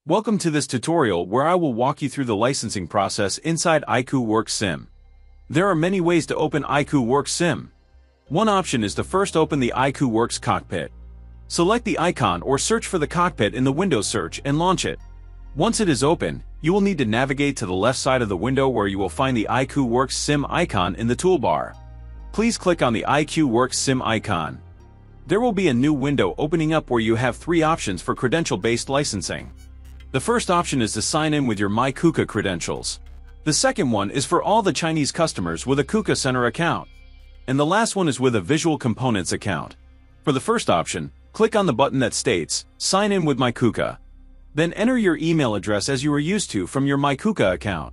Welcome to this tutorial where I will walk you through the licensing process inside iiQWorks.Sim. There are many ways to open iiQWorks.Sim. One option is to first open the iiQWorks cockpit. Select the icon or search for the cockpit in the Windows search and launch it. Once it is open, you will need to navigate to the left side of the window where you will find the iiQWorks.Sim icon in the toolbar. Please click on the iiQWorks.Sim icon. There will be a new window opening up where you have three options for credential-based licensing. The first option is to sign in with your my.KUKA credentials. The second one is for all the Chinese customers with a KUKA Center account. And the last one is with a Visual Components account. For the first option, click on the button that states, Sign in with my.KUKA. Then enter your email address as you are used to from your my.KUKA account.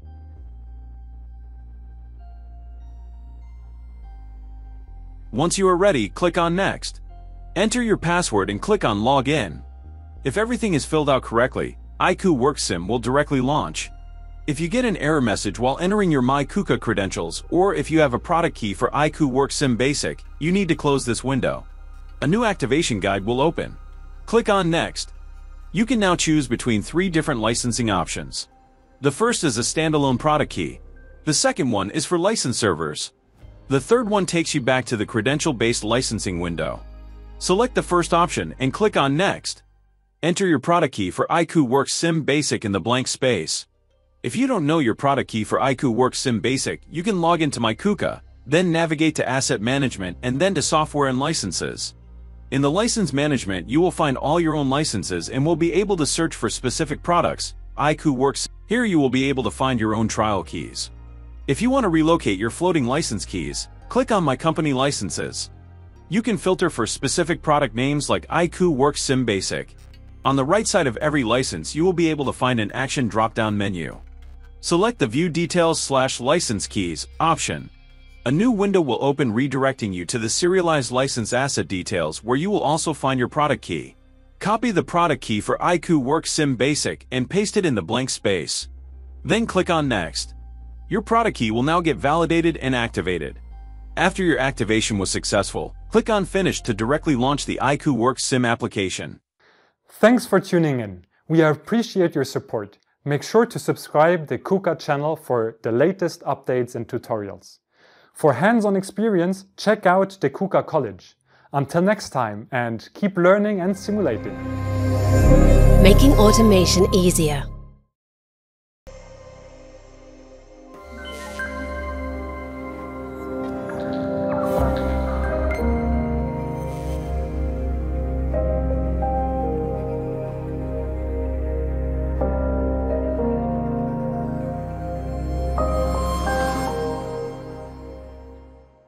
Once you are ready, click on Next. Enter your password and click on Login. If everything is filled out correctly, iiQWorks.Sim will directly launch. If you get an error message while entering your my.KUKA credentials, or if you have a product key for iiQWorks.Sim Basic, you need to close this window. A new activation guide will open. Click on Next. You can now choose between three different licensing options. The first is a standalone product key. The second one is for license servers. The third one takes you back to the credential-based licensing window. Select the first option and click on Next. Enter your product key for iiQWorks.Sim Basic in the blank space. If you don't know your product key for iiQWorks.Sim Basic, you can log into my.KUKA, then navigate to Asset Management and then to Software and Licenses. In the License Management, you will find all your own licenses and will be able to search for specific products. iiQWorks. Here you will be able to find your own trial keys. If you want to relocate your floating license keys, click on My Company Licenses. You can filter for specific product names like iiQWorks.Sim Basic. On the right side of every license, you will be able to find an Action drop-down menu. Select the View Details/License Keys option. A new window will open redirecting you to the Serialized License Asset Details where you will also find your product key. Copy the product key for iiQWorks.Sim Basic and paste it in the blank space. Then click on Next. Your product key will now get validated and activated. After your activation was successful, click on Finish to directly launch the iiQWorks.Sim application. Thanks for tuning in. We appreciate your support. Make sure to subscribe the KUKA channel for the latest updates and tutorials. For hands-on experience, check out the KUKA College. Until next time, and keep learning and simulating. Making automation easier.